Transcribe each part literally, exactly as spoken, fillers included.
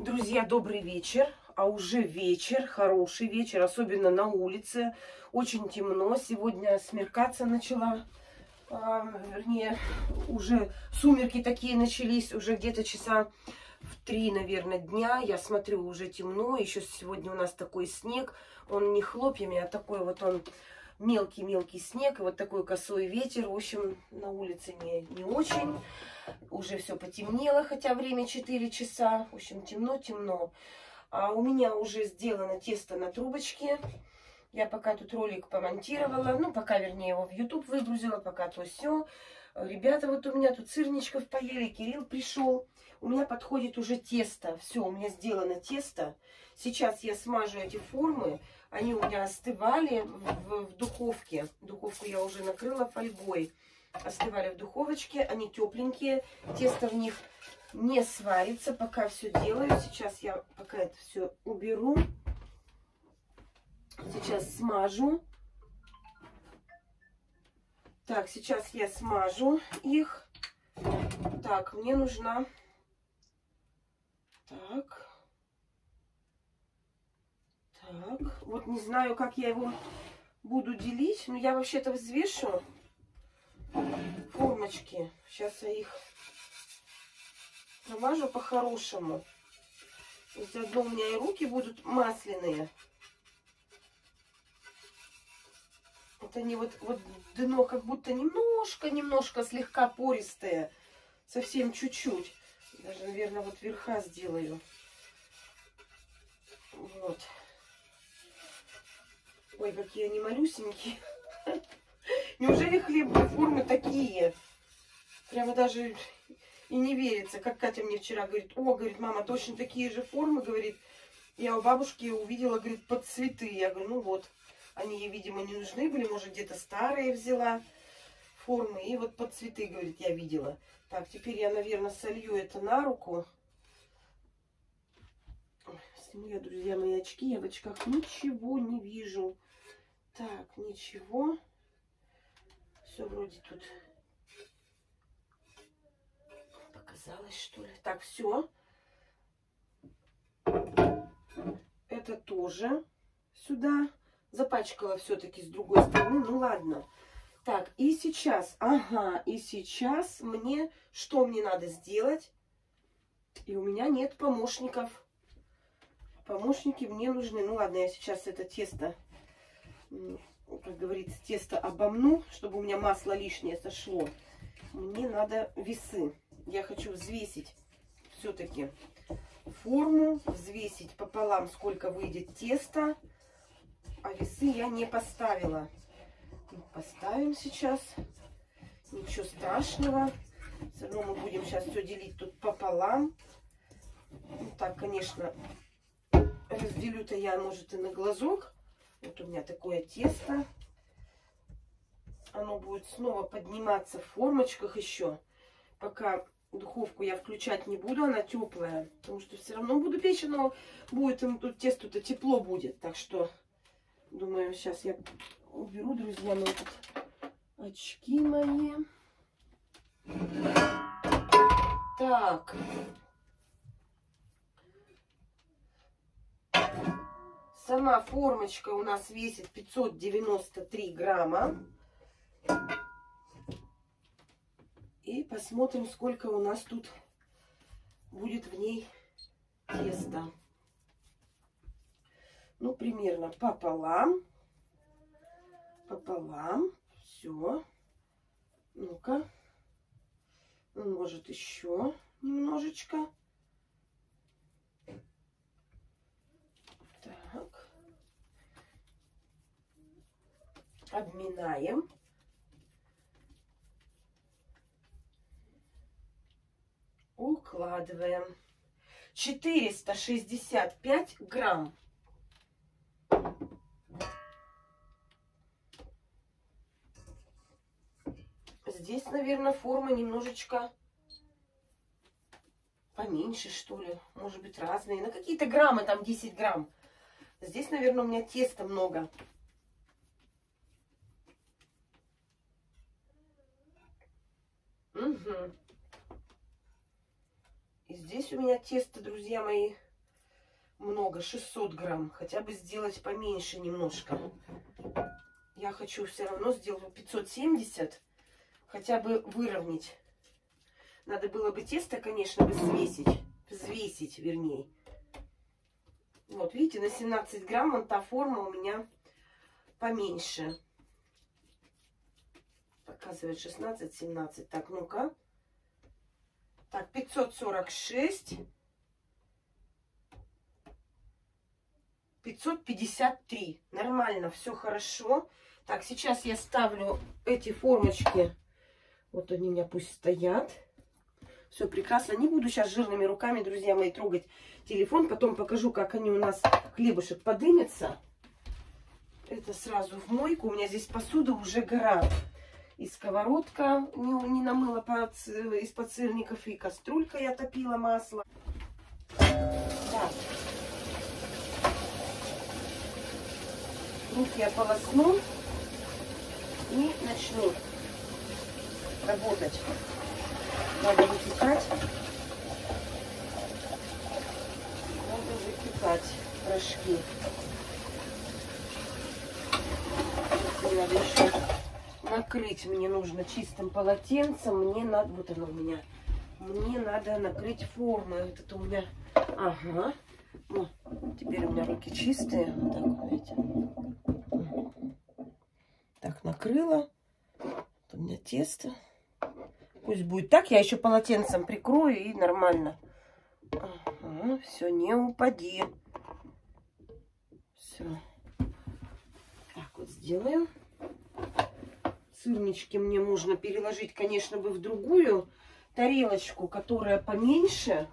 Друзья, добрый вечер. А уже вечер, хороший вечер, особенно на улице. Очень темно. Сегодня смеркаться начала. А, вернее, уже сумерки такие начались. Уже где-то часа в три, наверное, дня. Я смотрю, уже темно. Еще сегодня у нас такой снег. Он не хлопьями, а такой вот он мелкий-мелкий снег. И вот такой косой ветер. В общем, на улице не, не очень. Уже все потемнело, хотя время четыре часа. В общем, темно-темно. А у меня уже сделано тесто на трубочке. Я пока тут ролик помонтировала. Ну, пока, вернее, его в YouTube выгрузила. Пока то все. Ребята вот у меня тут сырничков поели. Кирилл пришел. У меня подходит уже тесто. Все, у меня сделано тесто. Сейчас я смажу эти формы. Они у меня остывали в, в духовке. Духовку я уже накрыла фольгой. Остывали в духовочке, они тепленькие, тесто в них не сварится, пока все делаю. Сейчас я пока это все уберу. Сейчас смажу. Так, сейчас я смажу их. Так, мне нужна... Так. Так, вот не знаю, как я его буду делить, но я вообще-то взвешу формочки. Сейчас я их намажу по-хорошему. И заодно у меня и руки будут масляные. Вот они вот, вот дно как будто немножко-немножко слегка пористые. Совсем чуть-чуть. Даже, наверное, вот верха сделаю. Вот. Ой, какие они малюсенькие. Неужели хлебные формы такие? Прямо даже и не верится. Как Катя мне вчера говорит: о, говорит, мама, точно такие же формы, говорит. Я у бабушки увидела, говорит, под цветы. Я говорю, ну вот, они ей, видимо, не нужны были. Может, где-то старые взяла формы. И вот под цветы, говорит, я видела. Так, теперь я, наверное, солью это на руку. Сниму я, друзья мои, очки. Я в очках ничего не вижу. Так, ничего. Все вроде тут показалось, что ли. Так, все. Это тоже сюда запачкала все-таки с другой стороны. Ну ладно. Так, и сейчас, ага, и сейчас мне, что мне надо сделать? И у меня нет помощников. Помощники мне нужны. Ну ладно, я сейчас это тесто... как говорится, тесто обомну, чтобы у меня масло лишнее сошло. Мне надо весы. Я хочу взвесить все-таки форму, взвесить пополам, сколько выйдет теста. А весы я не поставила. Поставим сейчас. Ничего страшного. Все равно мы будем сейчас все делить тут пополам. Ну, так, конечно, разделю-то я, может, и на глазок. Вот у меня такое тесто. Оно будет снова подниматься в формочках еще. Пока духовку я включать не буду, она теплая. Потому что все равно буду печь, но будет им тут тесто-то тепло будет. Так что, думаю, сейчас я уберу, друзья мои, тут очки мои. Так. Сама формочка у нас весит пятьсот девяносто три грамма. И посмотрим, сколько у нас тут будет в ней теста. Ну, примерно пополам. Пополам. Все. Ну-ка. Может, еще немножечко. Так. Обминаем. Укладываем. четыреста шестьдесят пять грамм. Здесь, наверное, форма немножечко поменьше, что ли. Может быть, разные. На какие-то граммы, там десять грамм. Здесь, наверное, у меня теста много. Угу. И здесь у меня тесто, друзья мои, много, шестьсот грамм. Хотя бы сделать поменьше немножко. Я хочу все равно сделать пятьсот семьдесят. Хотя бы выровнять. Надо было бы тесто, конечно, взвесить. Взвесить, вернее. Вот, видите, на семнадцать грамм вон та форма у меня поменьше. Показывает шестнадцать-семнадцать. Так, ну-ка. Так, пятьсот сорок шесть. пятьсот пятьдесят три. Нормально, все хорошо. Так, сейчас я ставлю эти формочки. Вот они у меня пусть стоят. Все прекрасно. Не буду сейчас жирными руками, друзья мои, трогать телефон. Потом покажу, как они у нас, хлебушек, подымется. Это сразу в мойку. У меня здесь посуда уже гора. И сковородка не, не намыла под, из-под сырников. И кастрюлька я топила масло. Так. Руки я полосну и начну работать. Надо выпекать. Надо выпекать рожки. Мне надо еще накрыть. Мне нужно чистым полотенцем. Мне надо... Вот оно у меня. Мне надо накрыть форму. Вот это у меня... Ага. Ну, теперь у меня руки чистые. Вот так вот, видите. Так, накрыла. Вот у меня тесто. Пусть будет так. Я еще полотенцем прикрою и нормально. Ага, все, не упади. Все. Так вот сделаем. Сырнички мне можно переложить, конечно, бы в другую тарелочку, которая поменьше.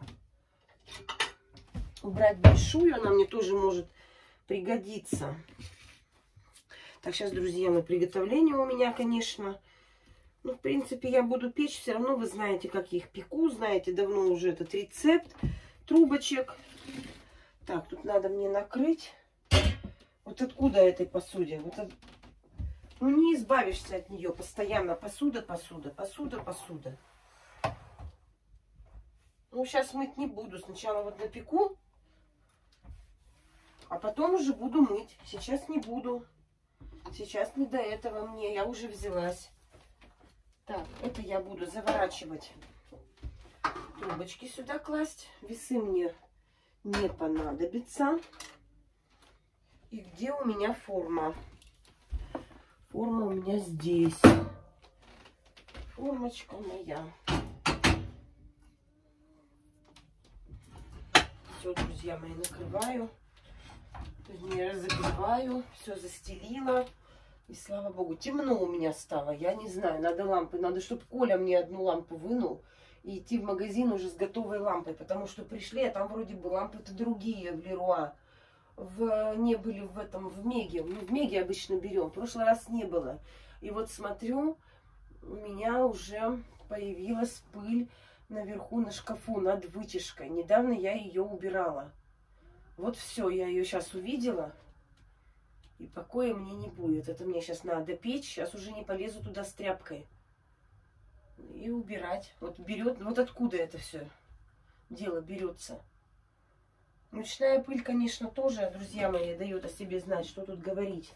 Убрать большую, она мне тоже может пригодиться. Так, сейчас, друзья мои, приготовление у меня, конечно. Ну, в принципе, я буду печь. Все равно вы знаете, как я их пеку. Знаете давно уже этот рецепт трубочек. Так, тут надо мне накрыть. Вот откуда этой посуде? Вот от... Ну, не избавишься от нее. Постоянно посуда, посуда, посуда, посуда. Ну, сейчас мыть не буду. Сначала вот напеку. А потом уже буду мыть. Сейчас не буду. Сейчас не до этого мне. Я уже взялась. Так, это я буду заворачивать. Трубочки сюда класть. Весы мне не понадобятся. И где у меня форма? Форма у меня здесь. Формочка моя. Все, друзья мои, накрываю. Не разогреваю. Все застелила. И слава богу, темно у меня стало. Я не знаю, надо лампы. Надо, чтобы Коля мне одну лампу вынул. И идти в магазин уже с готовой лампой. Потому что пришли, а там вроде бы лампы-то другие в Леруа. В, не были в этом, в Меге. Мы в Меге обычно берем. В прошлый раз не было. И вот смотрю, у меня уже появилась пыль наверху на шкафу над вытяжкой. Недавно я ее убирала. Вот все, я ее сейчас увидела. И покоя мне не будет. Это мне сейчас надо печь. Сейчас уже не полезу туда с тряпкой. И убирать. Вот берет, вот откуда это все дело берется. Ночная пыль, конечно, тоже, друзья мои, дает о себе знать, что тут говорить.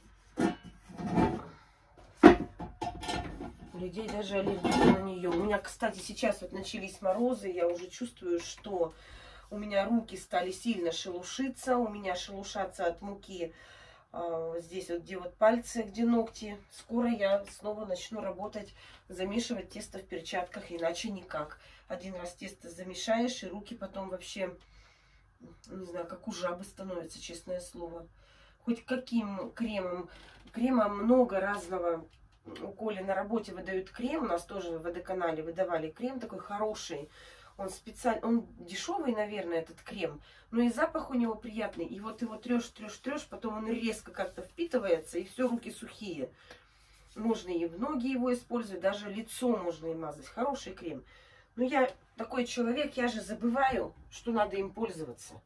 У людей даже аллергия на нее. У меня, кстати, сейчас вот начались морозы. Я уже чувствую, что у меня руки стали сильно шелушиться. У меня шелушатся от муки. Здесь вот где вот пальцы, где ногти. Скоро я снова начну работать, замешивать тесто в перчатках, иначе никак. Один раз тесто замешаешь, и руки потом вообще, не знаю, как у жабы становятся, честное слово. Хоть каким кремом. Крема много разного. У Коли на работе выдают крем. У нас тоже в водоканале выдавали крем такой хороший. Он специально, он дешевый, наверное, этот крем, но и запах у него приятный. И вот его трешь, трешь, трешь, потом он резко как-то впитывается, и все, руки сухие. Можно и в ноги его использовать, даже лицо можно и мазать. Хороший крем. Но я такой человек, я же забываю, что надо им пользоваться.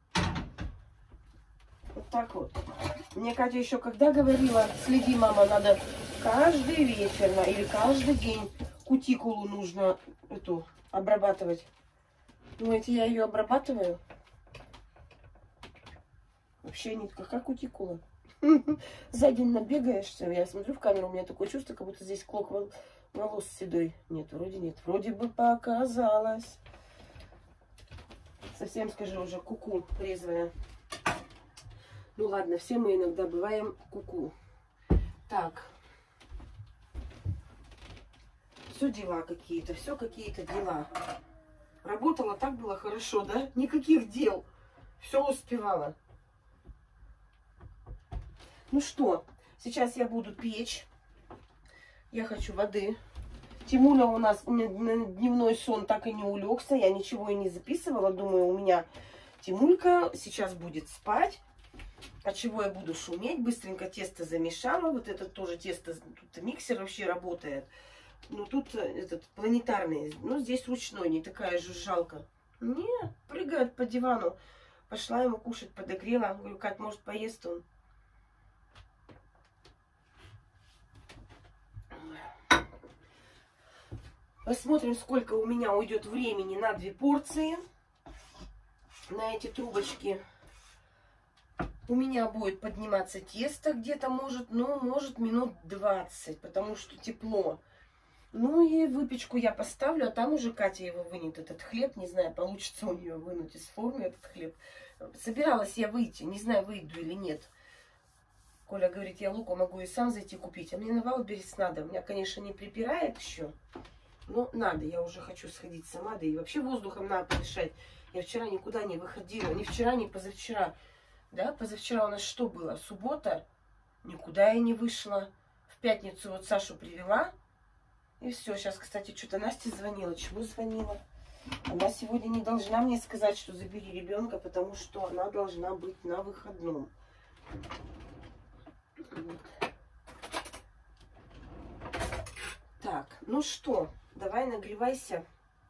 Вот так вот. Мне Катя еще когда говорила, следи, мама, надо каждый вечер или каждый день кутикулу нужно эту обрабатывать. Думаете, я ее обрабатываю? Вообще нитка, как утекла. За день набегаешься. Я смотрю в камеру, у меня такое чувство, как будто здесь клок волос седой. Нет, вроде нет. Вроде бы показалось. Совсем, скажи, уже куку резвая. Ну ладно, все мы иногда бываем куку. Так. Все дела какие-то, все какие-то дела. Работала, так было хорошо, да? Никаких дел. Все успевала. Ну что, сейчас я буду печь. Я хочу воды. Тимуля у нас на дневной сон так и не улегся. Я ничего и не записывала. Думаю, у меня Тимулька сейчас будет спать. От чего я буду шуметь. Быстренько тесто замешала. Вот это тоже тесто. Тут миксер вообще работает. Ну тут этот планетарный. Ну здесь ручной. Не такая жужжалка. Не, прыгает по дивану. Пошла ему кушать, подогрела. Говорю, Кать, может поест он. Посмотрим, сколько у меня уйдет времени на две порции. На эти трубочки. У меня будет подниматься тесто где-то, может, ну, может, минут двадцать, потому что тепло. Ну и выпечку я поставлю, а там уже Катя его вынет, этот хлеб. Не знаю, получится у нее вынуть из формы этот хлеб. Собиралась я выйти, не знаю, выйду или нет. Коля говорит, я лука могу и сам зайти купить, а мне на Вайлдберрис надо. Меня, конечно, не припирает еще. Ну, надо, я уже хочу сходить сама, да и вообще воздухом надо подышать. Я вчера никуда не выходила, ни вчера, ни позавчера. Да, позавчера у нас что было? Суббота, никуда я не вышла. В пятницу вот Сашу привела, и все. Сейчас, кстати, что-то Настя звонила. Чего звонила? Она сегодня не должна мне сказать, что забери ребенка, потому что она должна быть на выходном. Вот. Так, ну что, давай нагревайся.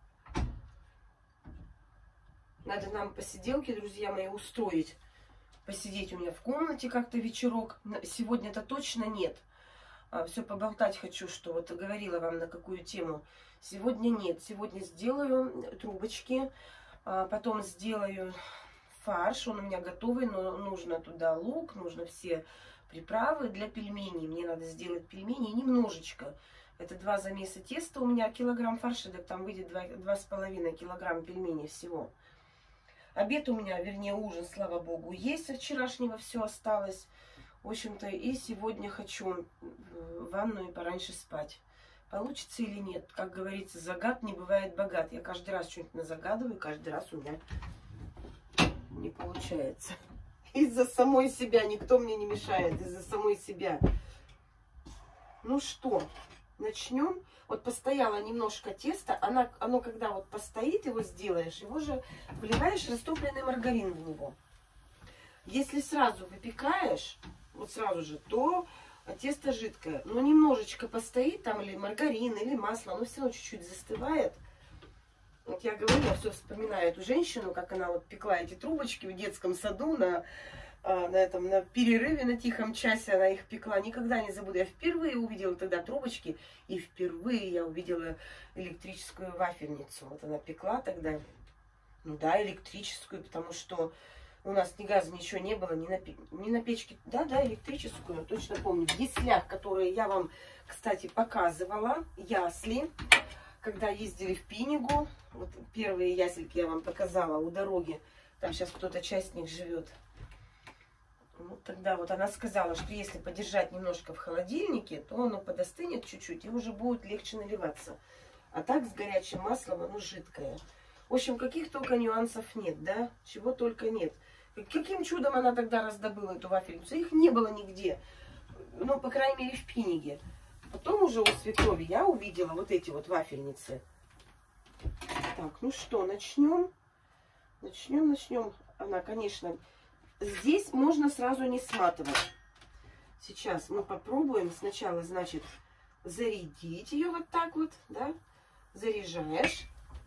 Надо нам посиделки, друзья мои, устроить. Посидеть у меня в комнате как-то вечерок. Сегодня-то точно нет. А, все поболтать хочу, что вот говорила вам на какую тему. Сегодня нет. Сегодня сделаю трубочки. А, потом сделаю фарш. Он у меня готовый, но нужно туда лук, нужно все приправы для пельменей. Мне надо сделать пельмени немножечко. Это два замеса теста у меня, килограмм фарша, так там выйдет два с половиной килограмма пельменей всего. Обед у меня, вернее ужин, слава богу, есть. Со вчерашнего все осталось. В общем-то, и сегодня хочу в ванну и пораньше спать. Получится или нет? Как говорится, загад не бывает богат. Я каждый раз что-нибудь назагадываю, каждый раз у меня не получается. Из-за самой себя. Никто мне не мешает. Из-за самой себя. Ну что, начнем. Вот постояло немножко теста. Она, оно когда вот постоит, его сделаешь, его же вливаешь растопленный маргарин в него. Если сразу выпекаешь, вот сразу же, то тесто жидкое. Но немножечко постоит там или маргарин, или масло, оно все равно чуть-чуть застывает. Вот я говорю, я все вспоминаю эту женщину, как она вот пекла эти трубочки в детском саду на... на этом, на перерыве, на тихом часе она их пекла. Никогда не забуду. Я впервые увидела тогда трубочки, и впервые я увидела электрическую вафельницу. Вот она пекла тогда. Ну да, электрическую, потому что у нас ни газа, ничего не было, ни на, ни на печке. Да, да, электрическую, точно помню. В яслях, которые я вам, кстати, показывала, ясли, когда ездили в Пинигу. Вот первые ясельки я вам показала у дороги. Там сейчас кто-то часть них живет. Вот тогда вот она сказала, что если подержать немножко в холодильнике, то оно подостынет чуть-чуть и уже будет легче наливаться. А так с горячим маслом оно жидкое. В общем, каких только нюансов нет, да? Чего только нет. Каким чудом она тогда раздобыла эту вафельницу? Их не было нигде. Ну, по крайней мере, в Пиниге. Потом уже у свекрови я увидела вот эти вот вафельницы. Так, ну что, начнем? Начнем, начнем. Она, конечно... Здесь можно сразу не сматывать. Сейчас мы попробуем сначала, значит, зарядить ее вот так вот, да, заряжаешь,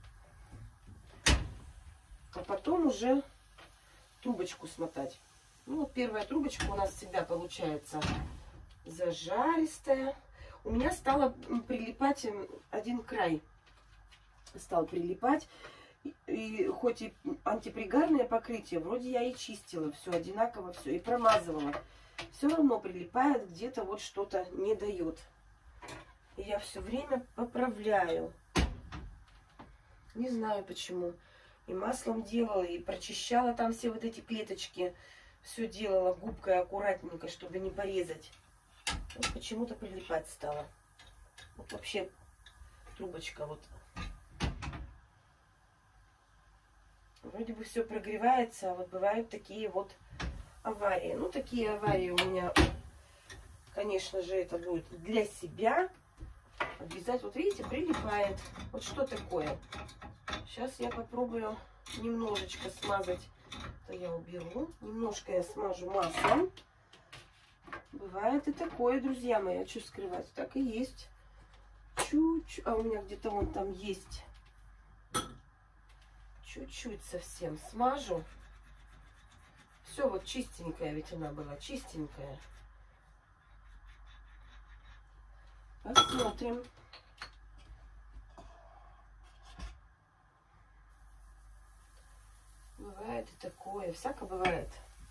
а потом уже трубочку смотать. Ну, вот первая трубочка у нас всегда получается зажаристая. У меня стало прилипать один край, стал прилипать. И, и хоть и антипригарное покрытие, вроде я и чистила, все одинаково, все, и промазывала. Все равно прилипает, где-то вот что-то не дает. И я все время поправляю. Не знаю почему. И маслом делала, и прочищала там все вот эти клеточки. Все делала губкой аккуратненько, чтобы не порезать. Вот почему-то прилипать стало. Вот вообще трубочка вот. Вроде бы все прогревается, а вот бывают такие вот аварии. Ну, такие аварии у меня, конечно же, это будет для себя. Обязательно, вот видите, прилипает. Вот что такое. Сейчас я попробую немножечко смазать. Это я уберу. Немножко я смажу маслом. Бывает и такое, друзья мои. А что скрывать? Так и есть. Чуть-чуть. А у меня где-то вон там есть. Чуть-чуть совсем смажу. Все вот чистенькая, ведь она была чистенькая. Посмотрим. Бывает и такое. Всяко бывает.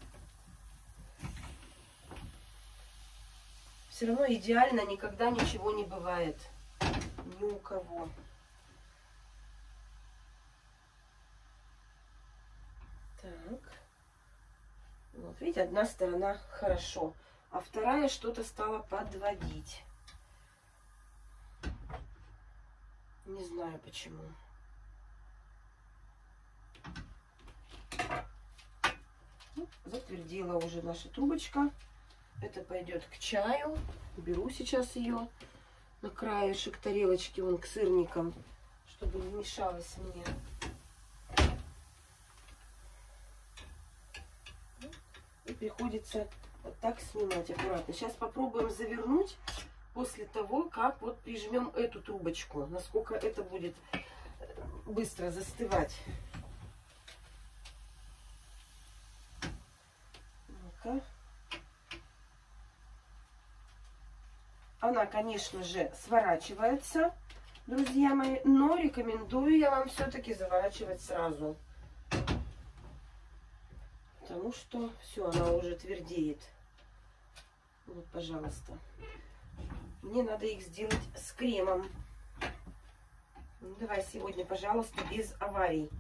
Все равно идеально никогда ничего не бывает. Ни у кого. Так. Вот видите, одна сторона хорошо, а вторая что-то стала подводить. Не знаю почему. Ну, затвердила уже наша трубочка. Это пойдет к чаю. Беру сейчас ее на краешек тарелочки, вон к сырникам, чтобы не мешалось мне. И приходится вот так снимать аккуратно. Сейчас попробуем завернуть после того, как вот прижмем эту трубочку. Насколько это будет быстро застывать. Ну-ка. Она, конечно же, сворачивается, друзья мои, но рекомендую я вам все-таки заворачивать сразу. Потому что все, она уже твердеет. Вот, пожалуйста. Мне надо их сделать с кремом. Ну, давай сегодня, пожалуйста, без аварий.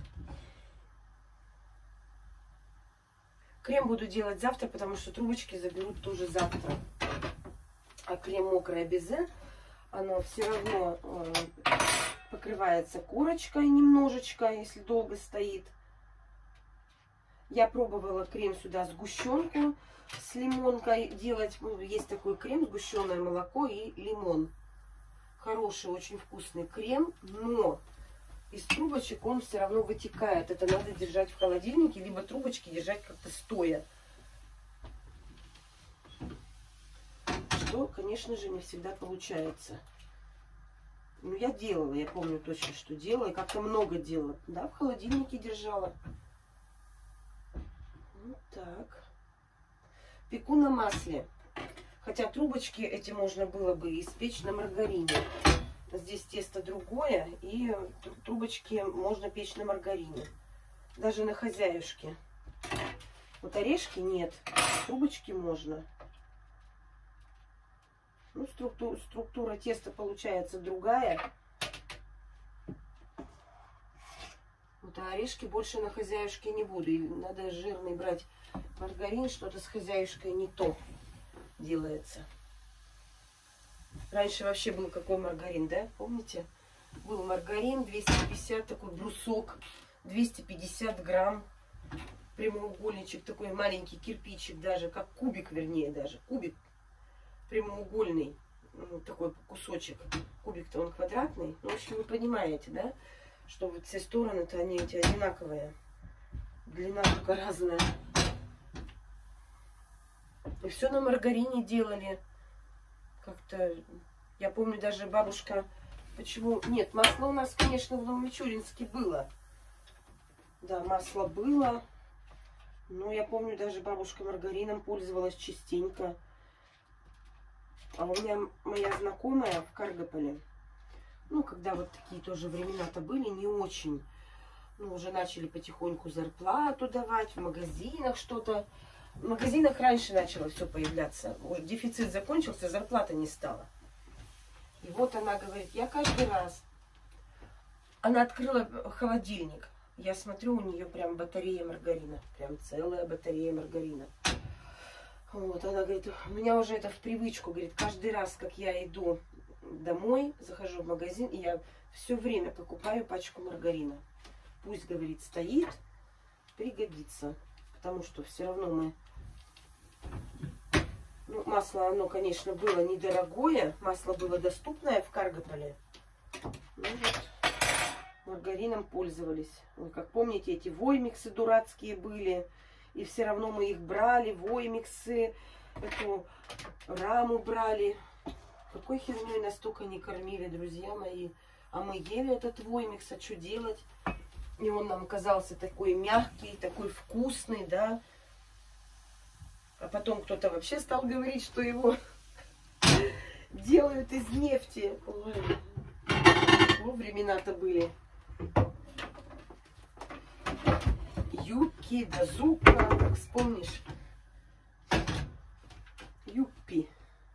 Крем буду делать завтра, потому что трубочки заберут тоже завтра. А крем мокрое безе, оно все равно э, покрывается корочкой немножечко, если долго стоит. Я пробовала крем сюда сгущенку с лимонкой делать. Ну, есть такой крем, сгущенное молоко и лимон. Хороший, очень вкусный крем, но из трубочек он все равно вытекает. Это надо держать в холодильнике, либо трубочки держать как-то стоя. Что, конечно же, не всегда получается. Ну, я делала, я помню точно, что делала. И как-то много делала. Да, в холодильнике держала. Вот так. Пеку на масле. Хотя трубочки эти можно было бы испечь на маргарине. Здесь тесто другое, и трубочки можно печь на маргарине. Даже на хозяюшке. Вот орешки нет, трубочки можно. Ну, структура, структура теста получается другая. Вот, а орешки больше на хозяюшке не буду. И надо жирный брать маргарин, что-то с хозяюшкой не то делается. Раньше вообще был какой маргарин, да? Помните? Был маргарин двести пятьдесят, такой брусок, двести пятьдесят грамм. Прямоугольничек, такой маленький кирпичик даже, как кубик, вернее даже. Кубик прямоугольный, ну, такой кусочек. Кубик-то он квадратный. Ну, в общем, вы понимаете, да? Что вот все стороны-то они эти одинаковые. Длина только разная. И все на маргарине делали. Как-то, я помню, даже бабушка, почему... Нет, масло у нас, конечно, в Новомичуринске было. Да, масло было. Но я помню, даже бабушка маргарином пользовалась частенько. А у меня моя знакомая в Каргополе, ну, когда вот такие тоже времена-то были, не очень. Ну, уже начали потихоньку зарплату давать, в магазинах что-то. В магазинах раньше начало все появляться. Уже дефицит закончился, зарплата не стала. И вот она говорит, я каждый раз... Она открыла холодильник. Я смотрю, у нее прям батарея маргарина. Прям целая батарея маргарина. Вот, она говорит, у меня уже это в привычку. Говорит, каждый раз, как я иду домой, захожу в магазин, и я все время покупаю пачку маргарина. Пусть, говорит, стоит, пригодится. Потому что все равно мы... Ну, масло, оно, конечно, было недорогое. Масло было доступное в Каргополе. Ну, вот, маргарином пользовались. Вы как помните, эти воймиксы дурацкие были. И все равно мы их брали. Воймиксы, эту раму брали. Какой херней нас только не кормили, друзья мои. А мы ели этот воймикс, а что делать? И он нам казался такой мягкий, такой вкусный, да. А потом кто-то вообще стал говорить, что его делают из нефти. Ой, во времена-то были. Юпки, да Зука, как вспомнишь. Юппи.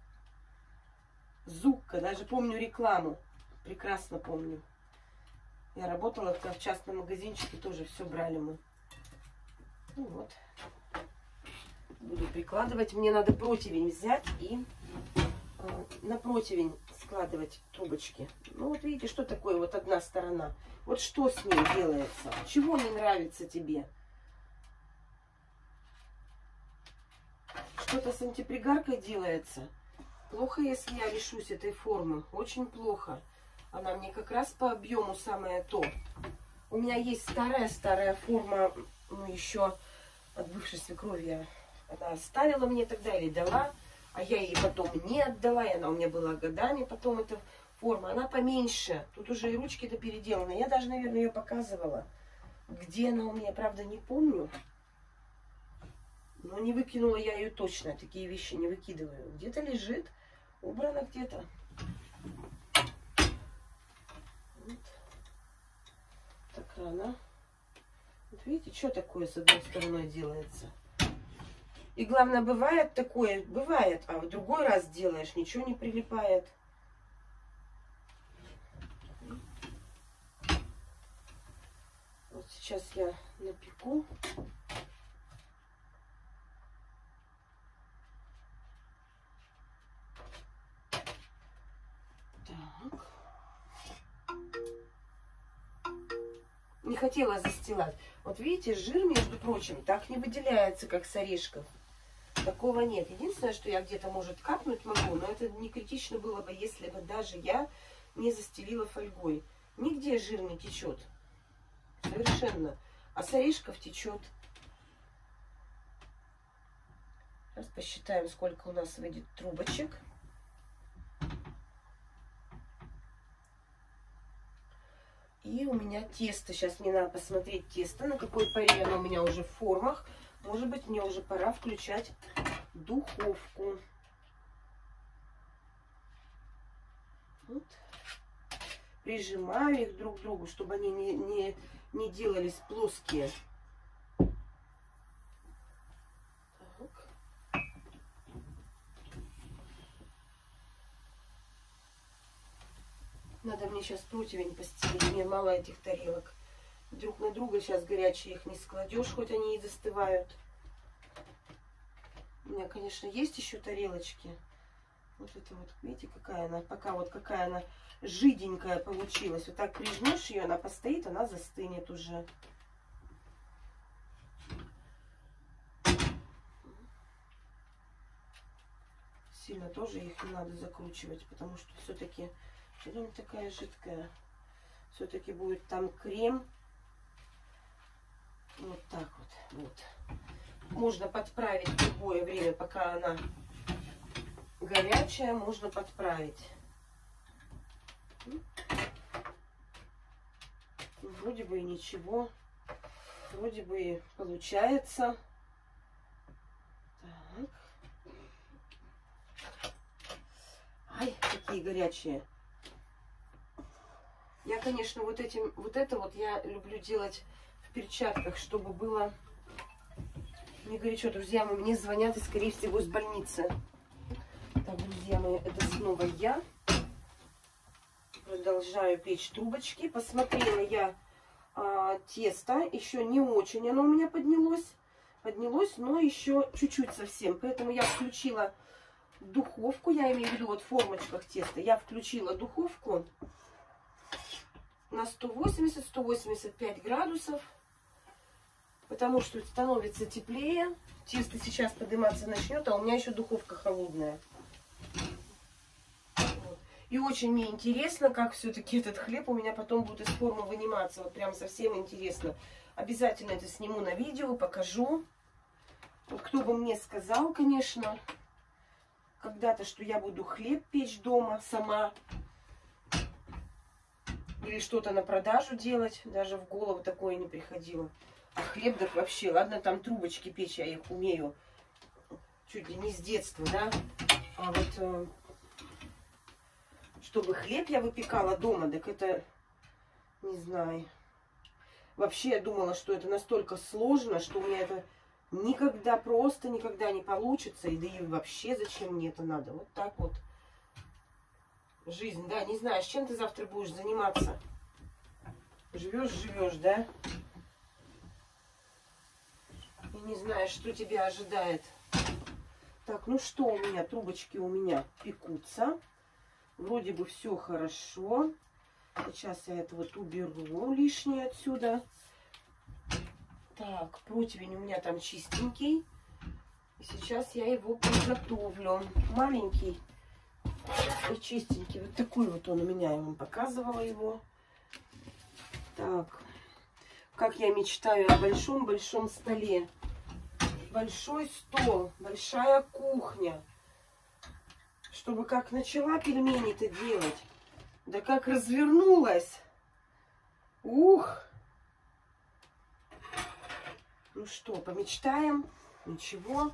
Зука, даже помню рекламу. Прекрасно помню. Я работала в частном магазинчике, тоже все брали мы. Ну вот. Буду прикладывать. Мне надо противень взять и э, на противень складывать трубочки. Ну вот видите, что такое вот одна сторона. Вот что с ней делается? Чего не нравится тебе? Что-то с антипригаркой делается. Плохо, если я лишусь этой формы. Очень плохо. Она мне как раз по объему самое то. У меня есть старая-старая форма, ну еще от бывшей свекрови. Она оставила мне тогда или дала, а я ей потом не отдала. И она у меня была годами потом, эта форма. Она поменьше. Тут уже и ручки-то переделаны. Я даже, наверное, ее показывала. Где она у меня, правда, не помню. Но не выкинула я ее точно. Такие вещи не выкидываю. Где-то лежит. Убрана где-то. Вот. Так рано. Вот видите, что такое с одной стороной делается. И главное, бывает такое, бывает, а в другой раз делаешь, ничего не прилипает. Вот сейчас я напеку. Так. Не хотела застилать. Вот видите, жир, между прочим, так не выделяется, как с орешков. Такого нет. Единственное, что я где-то, может, капнуть могу, но это не критично было бы, если бы даже я не застелила фольгой. Нигде жир не течет. Совершенно. А с орешков течет. Сейчас посчитаем, сколько у нас выйдет трубочек. И у меня тесто. Сейчас мне надо посмотреть тесто, на какой паре оно у меня уже в формах. Может быть, мне уже пора включать духовку. Вот. Прижимаю их друг к другу, чтобы они не, не, не делались плоские. Так. Надо мне сейчас противень постелить. Мне мало этих тарелок. Друг на друга сейчас горячие их не складешь, хоть они и застывают. У меня, конечно, есть еще тарелочки. Вот это вот, видите, какая она, пока вот какая она жиденькая получилась. Вот так прижмешь ее, она постоит, она застынет уже. Сильно тоже их не надо закручивать, потому что все-таки она такая жидкая. Все-таки будет там крем. Вот так вот. Вот. Можно подправить в любое время, пока она горячая, можно подправить. Вроде бы и ничего. Вроде бы и получается. Так. Ай, какие горячие. Я, конечно, вот этим, вот это вот я люблю делать перчатках, чтобы было не горячо. Друзья мои, мне звонят и, скорее всего, из больницы. Так, друзья мои, это снова я. Продолжаю печь трубочки. Посмотрела я а, тесто. Еще не очень оно у меня поднялось. Поднялось, но еще чуть-чуть совсем. Поэтому я включила духовку. Я имею в виду вот в формочках теста. Я включила духовку на сто восемьдесят — сто восемьдесят пять градусов. Потому что становится теплее. Тесто сейчас подниматься начнет, а у меня еще духовка холодная. И очень мне интересно, как все-таки этот хлеб у меня потом будет из формы выниматься. Вот прям совсем интересно. Обязательно это сниму на видео, покажу. Вот кто бы мне сказал, конечно, когда-то, что я буду хлеб печь дома сама. Или что-то на продажу делать. Даже в голову такое не приходило. А хлеб, так вообще, ладно, там трубочки печь, я их умею чуть ли не с детства, да. А вот... чтобы хлеб я выпекала дома, так это, не знаю. Вообще я думала, что это настолько сложно, что у меня это никогда, просто никогда не получится. И да и вообще зачем мне это надо? Вот так вот. Жизнь, да, не знаю, с чем ты завтра будешь заниматься. Живешь, живешь, да? И не знаешь, что тебя ожидает. Так, ну что у меня? Трубочки у меня пекутся. Вроде бы все хорошо. Сейчас я это вот уберу лишнее отсюда. Так, противень у меня там чистенький. И сейчас я его приготовлю. Маленький и чистенький. Вот такой вот он у меня. Я вам показывала его. Так. Как я мечтаю о большом-большом столе. Большой стол. Большая кухня. Чтобы как начала пельмени-то делать, да как развернулась. Ух! Ну что, помечтаем? Ничего.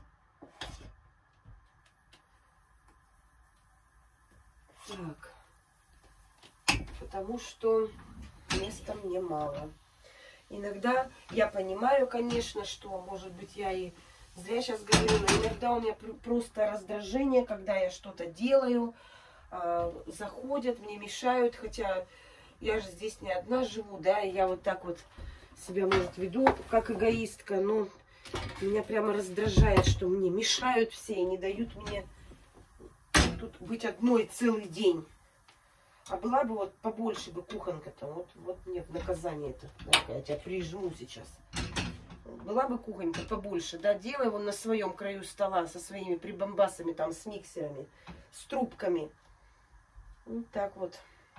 Так. Потому что места мне мало. Иногда я понимаю, конечно, что, может быть, я и... зря сейчас говорю, но иногда у меня просто раздражение, когда я что-то делаю, э, заходят, мне мешают, хотя я же здесь не одна живу, да, и я вот так вот себя, может, веду, как эгоистка, но меня прямо раздражает, что мне мешают все и не дают мне тут быть одной целый день. А была бы вот побольше бы кухонка-то, вот, вот мне в наказание-то, я тебя прижму сейчас. Была бы кухонька побольше, да, делай его на своем краю стола со своими прибамбасами, там, с миксерами, с трубками. Вот так вот.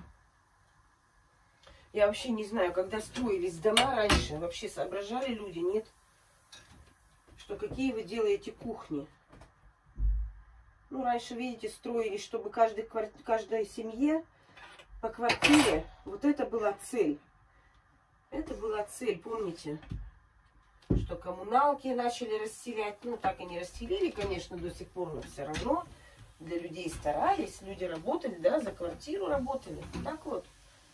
Я вообще не знаю, когда строились дома раньше, вообще соображали люди, нет? Что какие вы делаете кухни? Ну, раньше, видите, строились, чтобы каждой, каждой семье по квартире, вот это была цель. Это была цель, помните? Что коммуналки начали расселять. Ну, так и не расселили, конечно, до сих пор, но все равно для людей старались. Люди работали, да, за квартиру работали. Так вот.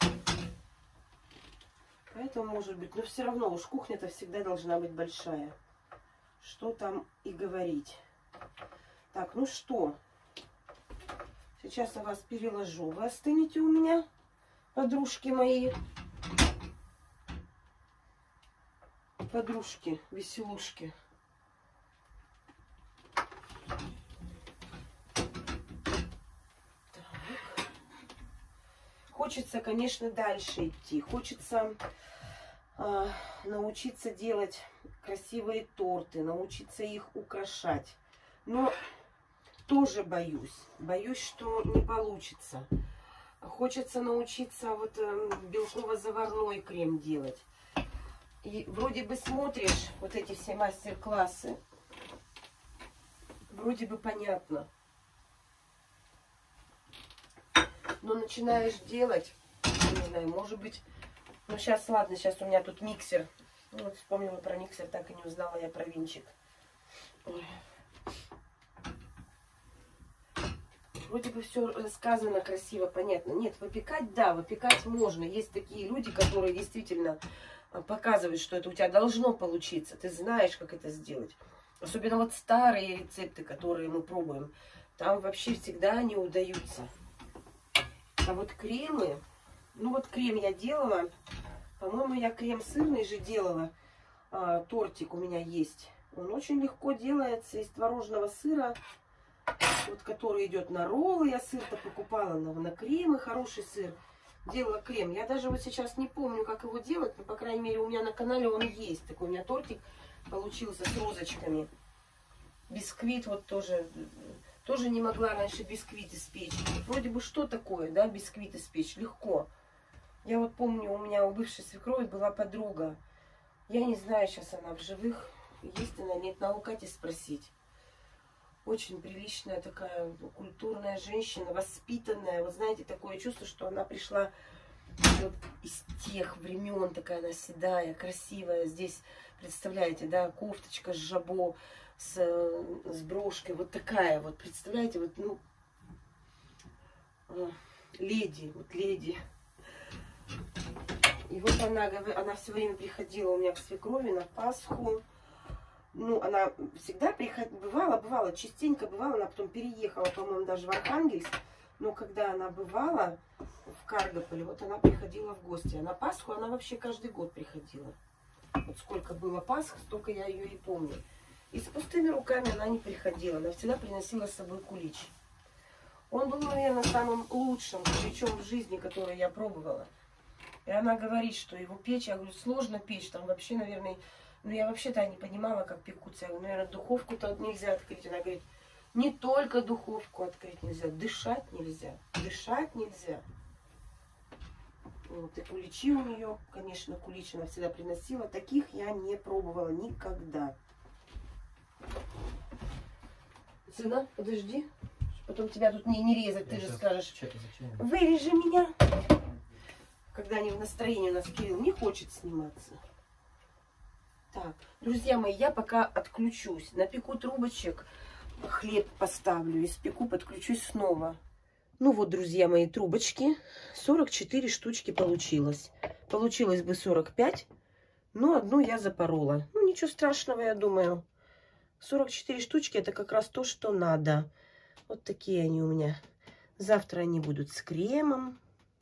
Поэтому, может быть, но все равно уж кухня-то всегда должна быть большая. Что там и говорить. Так, ну что. Сейчас я вас переложу. Вы остынете у меня, подружки мои. Подружки, веселушки. Так. Хочется, конечно, дальше идти. Хочется э, научиться делать красивые торты, научиться их украшать. Но тоже боюсь. Боюсь, что не получится. Хочется научиться вот э, белково-заварной крем делать. И вроде бы смотришь вот эти все мастер-классы, вроде бы понятно. Но начинаешь делать, не знаю, может быть, ну сейчас, ладно, сейчас у меня тут миксер. Ну, вот вспомнила про миксер, так и не узнала я про винчик. Ой. Вроде бы все рассказано красиво, понятно. Нет, выпекать, да, выпекать можно. Есть такие люди, которые действительно показывает, что это у тебя должно получиться. Ты знаешь, как это сделать. Особенно вот старые рецепты, которые мы пробуем. Там вообще всегда не удаются. А вот кремы... Ну вот крем я делала. По-моему, я крем сырный же делала. А, тортик у меня есть. Он очень легко делается из творожного сыра. Вот который идет на роллы. Я сыр-то покупала на, на кремы. Хороший сыр. Делала крем. Я даже вот сейчас не помню, как его делать. Но, по крайней мере, у меня на канале он есть. Такой у меня тортик получился с розочками. Бисквит вот тоже... Тоже не могла раньше бисквит испечь. Вроде бы что такое, да, бисквит испечь? Легко. Я вот помню, у меня у бывшей свекрови была подруга. Я не знаю, сейчас она в живых. Есть она, нет, надо у Кати спросить. Очень приличная такая культурная женщина, воспитанная. Вот знаете, такое чувство, что она пришла вот из тех времен. Такая она седая, красивая. Здесь, представляете, да, кофточка с жабо. С, с брошкой, вот такая вот, представляете, вот, ну, леди, вот леди. И вот она, она все время приходила у меня к свекрови на Пасху. Ну, она всегда приходила, бывала, бывала, частенько бывала, она потом переехала, по-моему, даже в Архангельск. Но когда она бывала в Каргополе, вот она приходила в гости. А на Пасху она вообще каждый год приходила. Вот сколько было Пасх, столько я ее и помню. И с пустыми руками она не приходила. Она всегда приносила с собой кулич. Он был, наверное, самым лучшим куличом в жизни, который я пробовала. И она говорит, что его печь, я говорю, сложно печь. Там вообще, наверное, ну я вообще-то не понимала, как пекутся. Я говорю, наверное, духовку-то нельзя открыть. Она говорит, не только духовку открыть нельзя, дышать нельзя. Дышать нельзя. Вот, и куличи у нее, конечно, кулич она всегда приносила. Таких я не пробовала никогда. Сына, подожди. Потом тебя тут не, не резать, я ты же скажешь. Вырежи меня. Когда они в настроении, у нас Кирилл не хочет сниматься. Так, друзья мои, я пока отключусь. Напеку трубочек, хлеб поставлю, испеку, подключусь снова. Ну вот, друзья мои, трубочки. сорок четыре штучки получилось. Получилось бы сорок пять, но одну я запорола. Ну, ничего страшного, я думаю. сорок четыре штучки, это как раз то, что надо. Вот такие они у меня. Завтра они будут с кремом.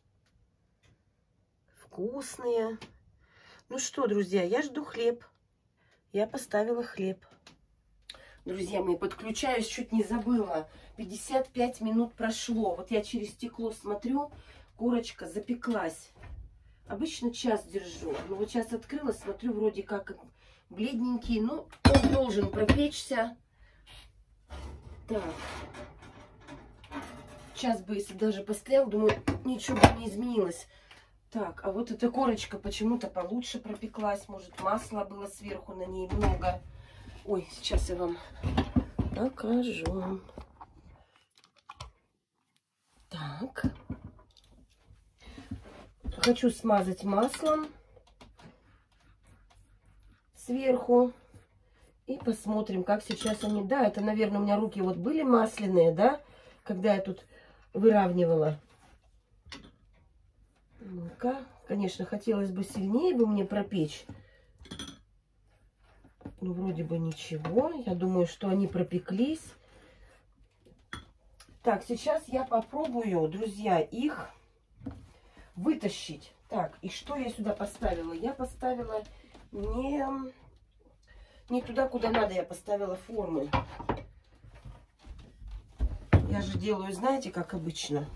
Вкусные. Ну что, друзья, я жду хлеб. Я поставила хлеб. Друзья мои, подключаюсь, чуть не забыла. пятьдесят пять минут прошло. Вот я через стекло смотрю, курочка запеклась. Обычно час держу. Но вот сейчас открыла, смотрю, вроде как бледненький. Ну, он должен пропечься. Так. Час бы, если даже постоял, думаю, ничего бы не изменилось. Так, а вот эта корочка почему-то получше пропеклась. Может, масла было сверху на ней много. Ой, сейчас я вам покажу. Так. Хочу смазать маслом сверху. И посмотрим, как сейчас они... Да, это, наверное, у меня руки вот были масляные, да? Когда я тут выравнивала. Ну-ка. Конечно, хотелось бы сильнее бы мне пропечь. Ну, вроде бы ничего. Я думаю, что они пропеклись. Так, сейчас я попробую, друзья, их вытащить. Так, и что я сюда поставила? Я поставила не, не туда, куда надо. Я поставила формы. Я же делаю, знаете, как обычно.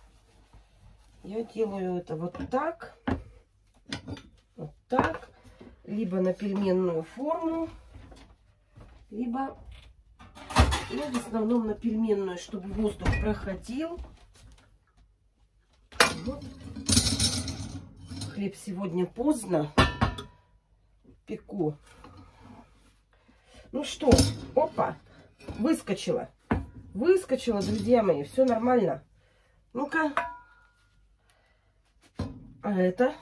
Я делаю это вот так. Вот так. Либо на пельменную форму, либо, ну, в основном на пельменную, чтобы воздух проходил. Вот. Хлеб сегодня поздно пеку. Ну что, опа, выскочила. Выскочила, друзья мои, все нормально. Ну-ка. А это...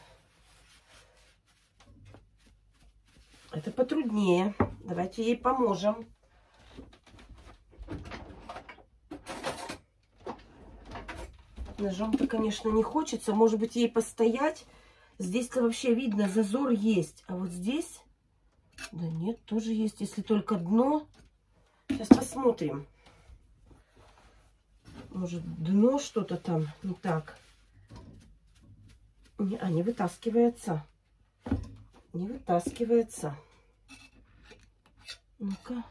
Это потруднее. Давайте ей поможем. Ножом-то, конечно, не хочется. Может быть, ей постоять Здесь-то вообще видно, зазор есть. А вот здесь, да нет, тоже есть, если только дно. Сейчас посмотрим. Может, дно что-то там не так. Не, а, не вытаскивается. Не вытаскивается. Ну-ка.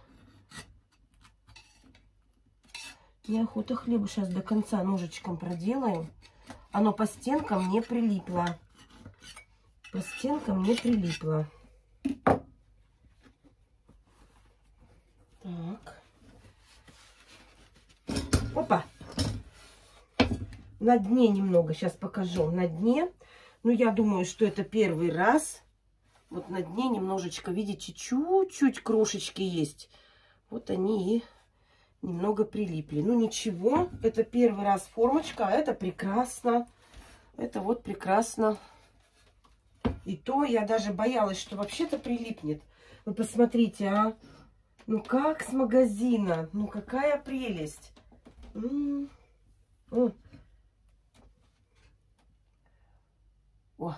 Неохота хлеба. Сейчас до конца ножичком проделаем. Оно по стенкам не прилипло. По стенкам не прилипло. Так. Опа. На дне немного. Сейчас покажу. На дне. Ну, я думаю, что это первый раз. Вот на дне немножечко, видите, чуть-чуть крошечки есть. Вот они и немного прилипли. Ну, ничего. Это первый раз формочка. А это прекрасно. Это вот прекрасно. И то я даже боялась, что вообще-то прилипнет. Вы посмотрите, а. Ну, как с магазина. Ну, какая прелесть. М-м-м. О. О.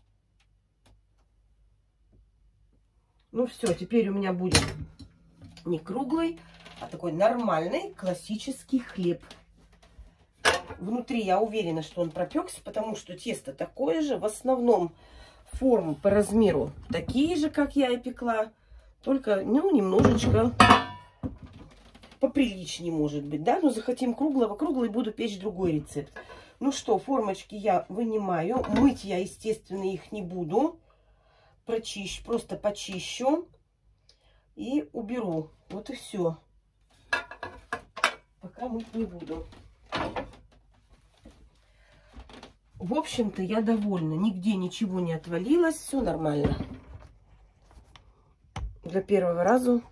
Ну, все, теперь у меня будет не круглый, а такой нормальный классический хлеб. Внутри я уверена, что он пропекся, потому что тесто такое же. В основном формы по размеру такие же, как я и пекла. Только, ну, немножечко поприличнее, может быть, да? Но захотим круглого, круглый буду печь другой рецепт. Ну что, формочки я вынимаю. Мыть я, естественно, их не буду. Прочищу, просто почищу и уберу. Вот и все. Пока мыть не буду. В общем-то, я довольна. Нигде ничего не отвалилось. Все нормально. Для первого раза.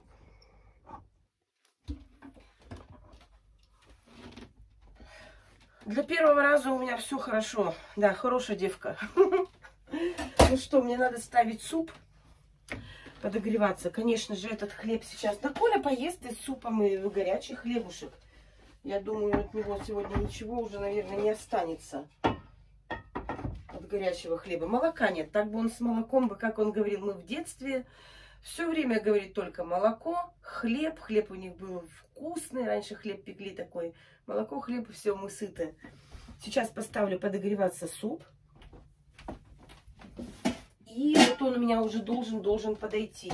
Для первого раза у меня все хорошо. Да, хорошая девка. Ну что, мне надо ставить суп. Подогреваться. Конечно же, этот хлеб сейчас... Да Коля поест и с супом, и горячий хлебушек. Я думаю, от него сегодня ничего уже, наверное, не останется. От горячего хлеба. Молока нет. Так бы он с молоком, бы, как он говорил, мы в детстве все время говорит только молоко, хлеб. Хлеб у них был вкусный. Раньше хлеб пекли такой. Молоко, хлеб, и все, мы сыты. Сейчас поставлю подогреваться суп. И вот он у меня уже должен, должен подойти.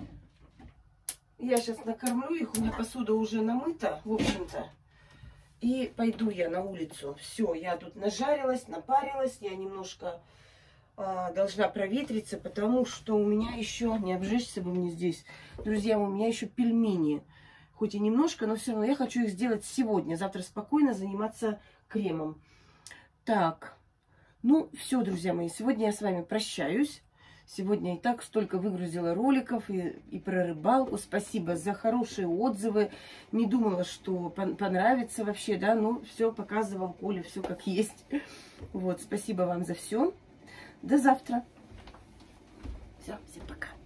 Я сейчас накормлю их. У меня посуда уже намыта, в общем-то. И пойду я на улицу. Все, я тут нажарилась, напарилась. Я немножко э, должна проветриться, потому что у меня еще... Не обжечься бы мне здесь. Друзья, у меня еще пельмени. Хоть и немножко, но все равно я хочу их сделать сегодня. Завтра спокойно заниматься кремом. Так. Ну, все, друзья мои, сегодня я с вами прощаюсь. Сегодня и так столько выгрузила роликов и, и про рыбалку. Спасибо за хорошие отзывы. Не думала, что понравится вообще, да. Ну, все показывал Коля, все как есть. Вот, спасибо вам за все. До завтра. Все, всем пока.